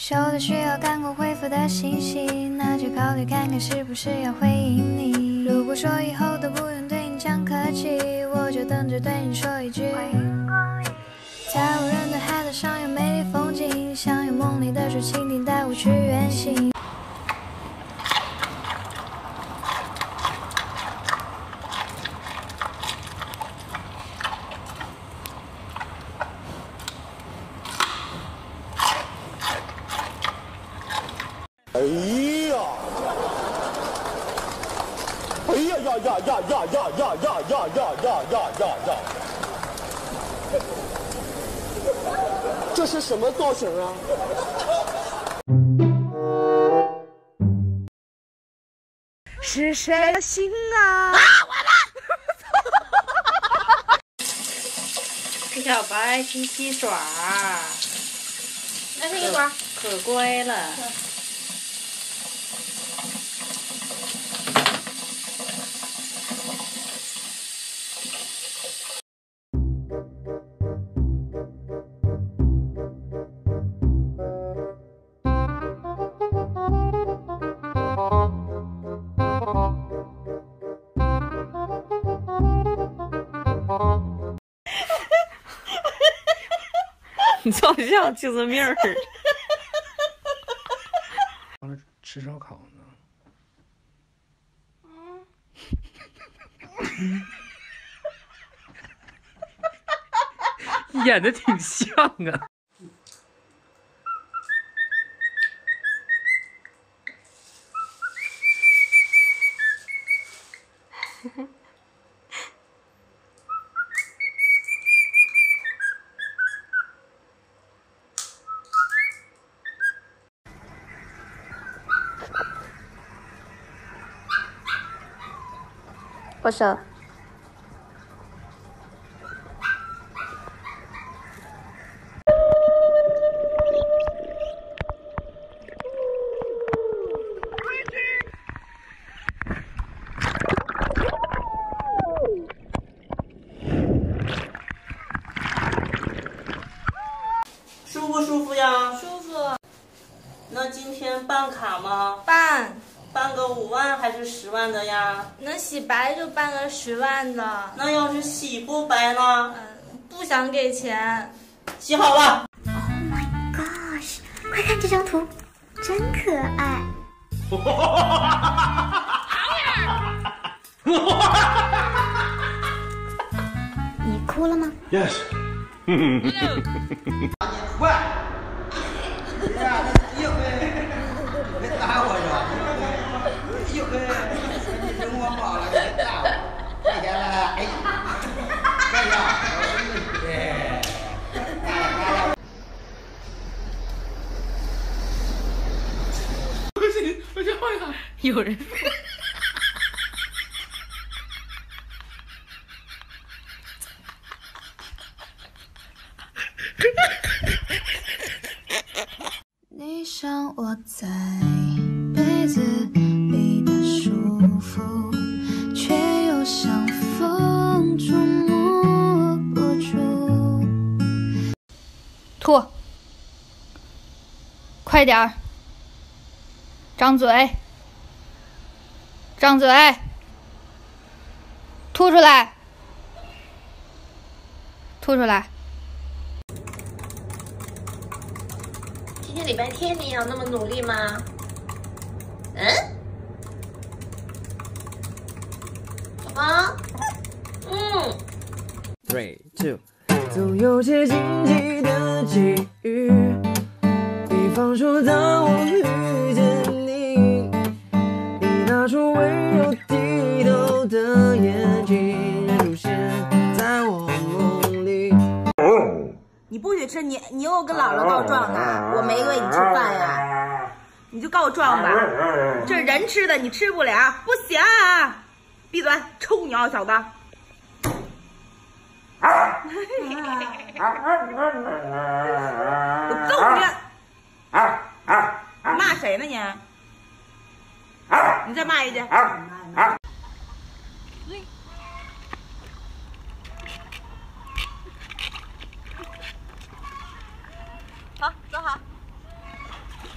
秀的需要赶快回复的信息，那就考虑看看是不是要回应你。如果说以后都不用对你讲客气，我就等着对你说一句。在无人的海岛上有美丽风景，想有梦里的水蜻蜓带我去远行。 哎呀！哎呀呀呀呀呀呀呀呀呀呀呀呀！这是什么造型啊？ 是谁的心啊？ 完了！小白去戏耍， 那是一会儿可乖了。你就像精神病儿。 完了吃烧烤呢。演的挺像啊。 握手。 舒不舒服呀？ 舒服。 那今天办卡吗？ 办。 办个5万还是10万的呀？ 能洗白就办个10万的。 那要是洗不白呢？ 不想给钱。 洗好了。 Oh my gosh！ 快看这张图，真可爱。你哭了吗 ？Yes。 喂，你呀，一回没打我着，一回你扔我包了，你打我，这下来，哎，这样，哎，来了。 我先换一下。 有人。 你像我在被子里的束缚，却又像风中摸不住。 吐，快点儿，张嘴，张嘴，吐出来，吐出来。 今天礼拜天你也要那么努力吗？宝宝 ，3、2，总有些惊奇的际遇，比方说当我遇见你，你那双温柔低头的眼睛出现在我梦里。 你不许吃，你又跟姥姥告状呢？我没喂你吃饭呀，你就告状吧。这是人吃的，你吃不了，不行啊！闭嘴，臭鸟小子！我揍你！骂谁呢你？你再骂一句。好，坐好。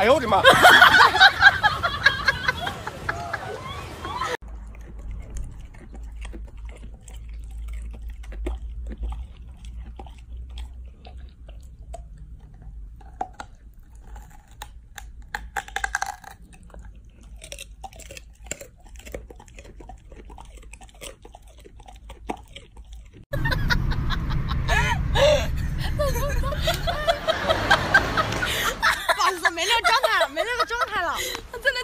哎呦我的妈！ 不好意思，没那个状态了，没那个状态了，真的。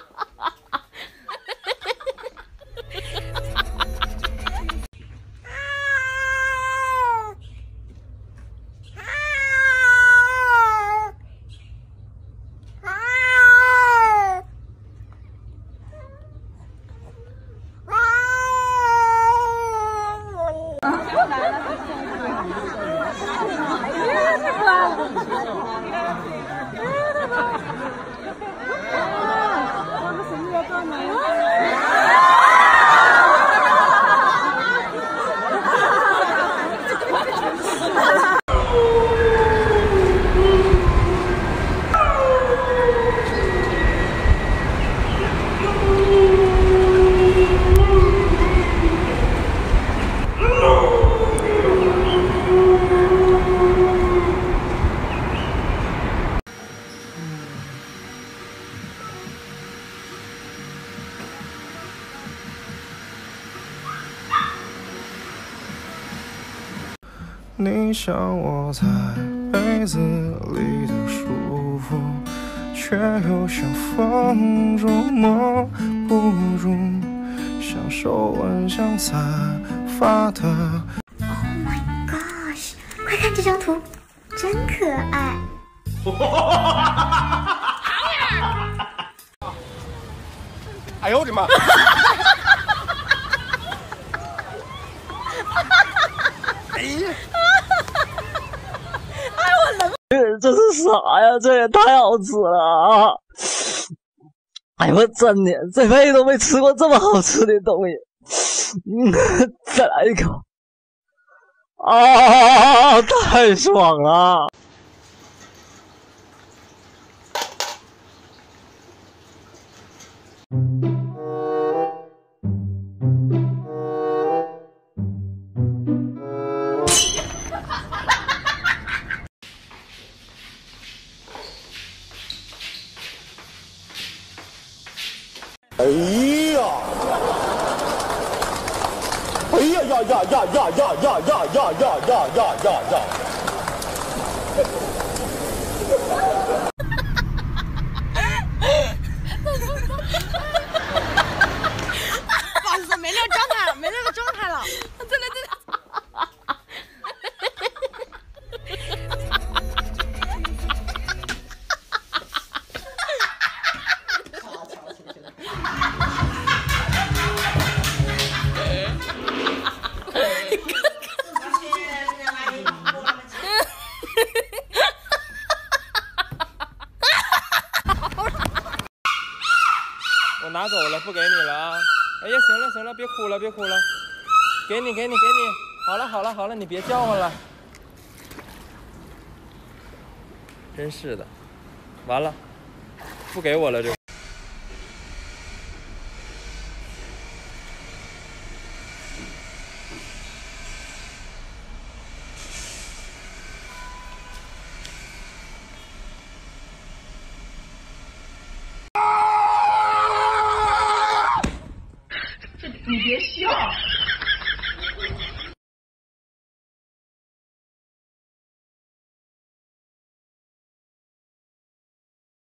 你像我在被子里的舒服，却又像风中摸不住，像手腕上散发的。 Oh my gosh！ 快看这张图，真可爱。 哎呦我的妈！哎呀！ 这是啥呀？这也太好吃了啊！哎呦我真的这辈子都没吃过这么好吃的东西。再来一口。啊，太爽了！ 哎呀！哎呀呀呀呀呀呀呀呀呀呀呀呀呀呀！ 不好意思，没那个状态了，没那个状态了，真的。 我拿走了，不给你了啊！哎呀，行了行了，别哭了别哭了，给你，好了，你别叫唤了。真是的，完了，不给我了这。 你别笑。